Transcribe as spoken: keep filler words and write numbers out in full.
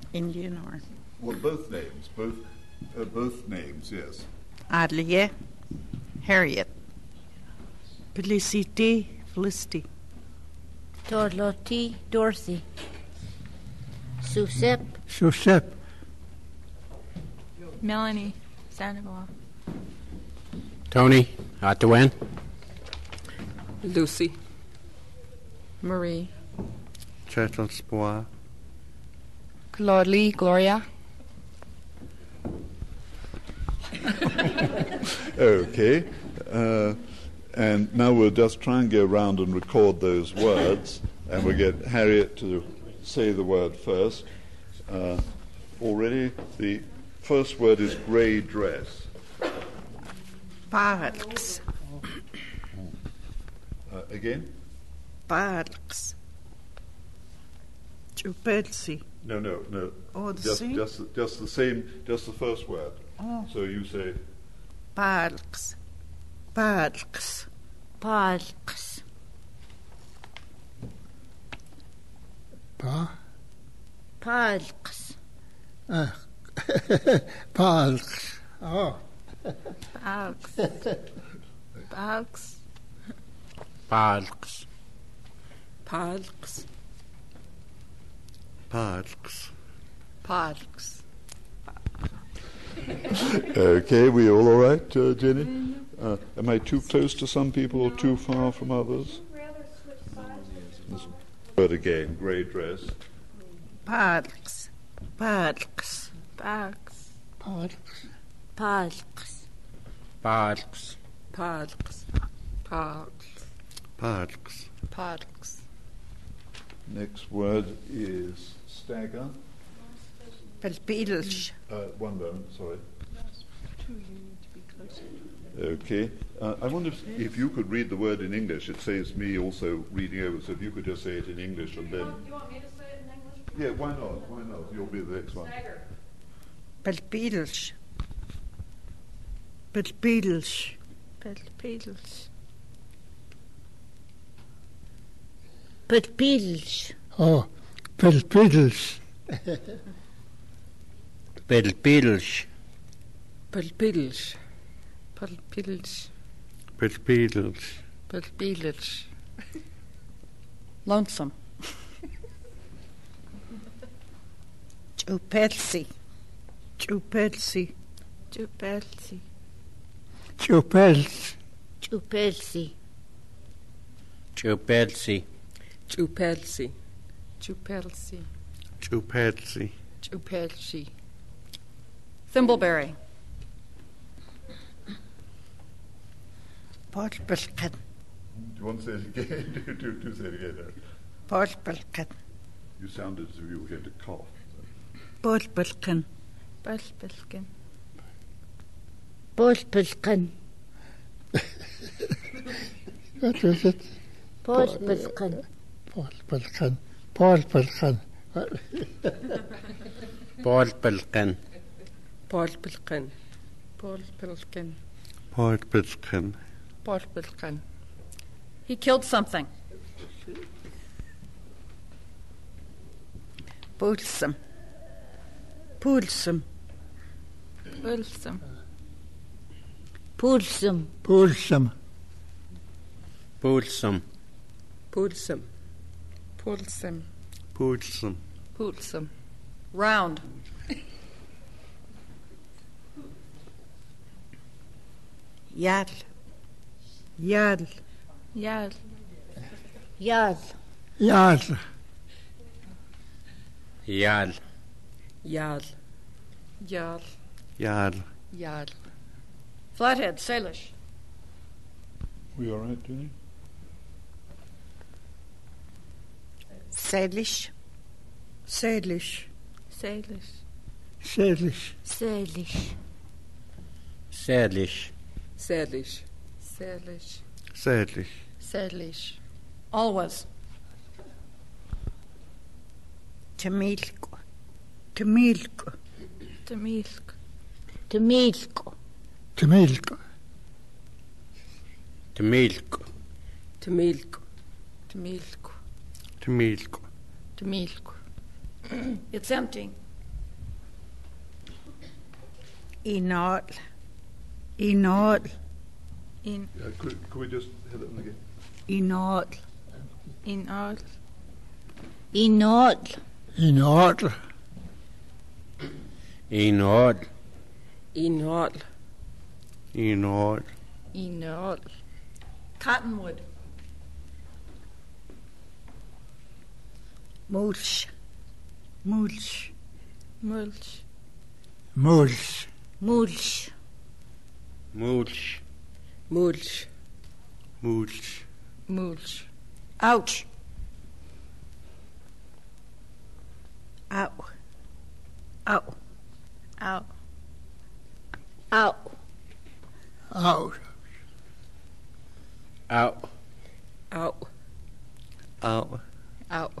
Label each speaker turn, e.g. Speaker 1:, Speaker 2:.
Speaker 1: Indian or
Speaker 2: Well, both names, both, uh, both names, yes.
Speaker 1: Adlia, Harriet.
Speaker 3: Felicity, Felicity.
Speaker 4: Dorothy, Dorothy. Susep,
Speaker 5: Susep.
Speaker 6: Melanie, Sandoval.
Speaker 7: Tony, Ottawan.
Speaker 8: Lucy.
Speaker 6: Marie.
Speaker 5: Chettlesbois.
Speaker 6: Claude Gloria.
Speaker 2: Okay. Uh, and now we'll just try and go around and record those words, and we'll get Harriet to say the word first. Uh, already, the first word is grey dress.
Speaker 1: Parks.
Speaker 2: Uh, again?
Speaker 1: Parks.
Speaker 3: Chupelsi.
Speaker 2: No, no, no.
Speaker 3: Oh, the
Speaker 2: just,
Speaker 3: same?
Speaker 2: just, just the same, just the first word.
Speaker 3: Oh.
Speaker 2: So you say,
Speaker 1: Parks.
Speaker 3: Parks.
Speaker 4: Parks.
Speaker 5: Pa.
Speaker 4: Parks.
Speaker 5: Ah. Parks. Oh.
Speaker 6: Parks. Parks.
Speaker 7: Parks.
Speaker 8: Parks.
Speaker 5: Parks.
Speaker 6: Parks.
Speaker 2: okay, we all all right, uh, Jenny? Uh, am I too close to some people or too far from others? This word again, grey dress.
Speaker 1: Parks.
Speaker 3: Parks.
Speaker 6: Parks.
Speaker 5: Parks.
Speaker 4: Parks.
Speaker 7: Parks.
Speaker 8: Parks.
Speaker 6: Parks.
Speaker 5: Parks.
Speaker 6: Parks.
Speaker 2: Next word is stagger.
Speaker 1: Pelpidels.
Speaker 2: Uh, one moment, sorry. Okay. Uh, I wonder if, if you could read the word in English. It saves me also reading over, so if you could just say it in English and then...
Speaker 9: You want me to say it in English?
Speaker 2: Yeah, why not? Why not? You'll be the next one.
Speaker 9: Stagger.
Speaker 1: Pelpidels.
Speaker 3: Pelpidels.
Speaker 6: Pelpidels.
Speaker 4: Pelpidels.
Speaker 5: Oh. Pelpidels.
Speaker 7: Pelpidels.
Speaker 8: Pelpidels.
Speaker 6: Pelpidels.
Speaker 5: Pelpidels.
Speaker 6: Pelpidels. Lonesome.
Speaker 1: Chupelsi.
Speaker 3: Chupelsi.
Speaker 6: Chupelsi.
Speaker 5: Chupels.
Speaker 4: Chupelsi.
Speaker 7: Chupelsi.
Speaker 8: Chupelsi.
Speaker 6: Chupelsi.
Speaker 5: Chupelsi.
Speaker 6: Chupelsi. Thimbleberry.
Speaker 1: Portbelken.
Speaker 2: Do you want to say it again? do, do, do say it again.
Speaker 1: Portbelken.
Speaker 2: You sounded as if you were going to cough.
Speaker 3: Portbelken.
Speaker 6: Pelpelken.
Speaker 4: Portbelken.
Speaker 5: What was it?
Speaker 4: Portbelken.
Speaker 5: Portbelken. Portbelken.
Speaker 7: Portbelken.
Speaker 8: Portbelken.
Speaker 6: Portbelken.
Speaker 5: Portbelken.
Speaker 6: Portbelken. He killed something.
Speaker 1: Pulsum.
Speaker 3: Pulsum.
Speaker 6: Pulsum.
Speaker 4: Pulsum.
Speaker 5: Pulsum.
Speaker 7: Pulsum.
Speaker 8: Pulsum.
Speaker 6: Pulsum.
Speaker 5: Pulsum.
Speaker 6: Pulsum. Round.
Speaker 1: Jarl.
Speaker 3: Jarl.
Speaker 6: Jarl.
Speaker 4: Jarl.
Speaker 5: Jarl.
Speaker 7: Jarl.
Speaker 8: Jarl.
Speaker 6: Jarl.
Speaker 5: Jarl.
Speaker 6: Jarl. Flathead. Salish.
Speaker 2: We all right, Jenny?
Speaker 1: Salish.
Speaker 3: Salish.
Speaker 6: Salish.
Speaker 5: Salish.
Speaker 4: Salish.
Speaker 7: Salish.
Speaker 8: Salish.
Speaker 6: Salish.
Speaker 5: Salish.
Speaker 6: Salish. Always.
Speaker 1: Tamilko.
Speaker 3: Tamilko.
Speaker 6: Tamilk.
Speaker 4: Tamilko.
Speaker 5: Tamilko.
Speaker 7: Tamilko.
Speaker 8: Tamilko.
Speaker 6: Tamilk.
Speaker 5: Tamilko.
Speaker 6: Tamilk. It's empty.
Speaker 1: Inal.
Speaker 3: Inal.
Speaker 6: In,
Speaker 2: Uh, could, could we just hit it again?
Speaker 3: Inal.
Speaker 6: in all.
Speaker 4: Inol.
Speaker 5: Inal.
Speaker 7: Inod.
Speaker 8: Indhold.
Speaker 5: Inal.
Speaker 6: In all. Cottonwood.
Speaker 3: Mulch. Mulch.
Speaker 6: Mulch.
Speaker 5: Mulch.
Speaker 4: Mulch.
Speaker 7: Mulch.
Speaker 8: Mulch.
Speaker 5: Mulch.
Speaker 6: Mulch.
Speaker 1: Ouch. Ow.
Speaker 3: Ow.
Speaker 6: Out.
Speaker 4: Out.
Speaker 5: Out.
Speaker 7: Out.
Speaker 8: Out.
Speaker 5: Out.
Speaker 6: Out.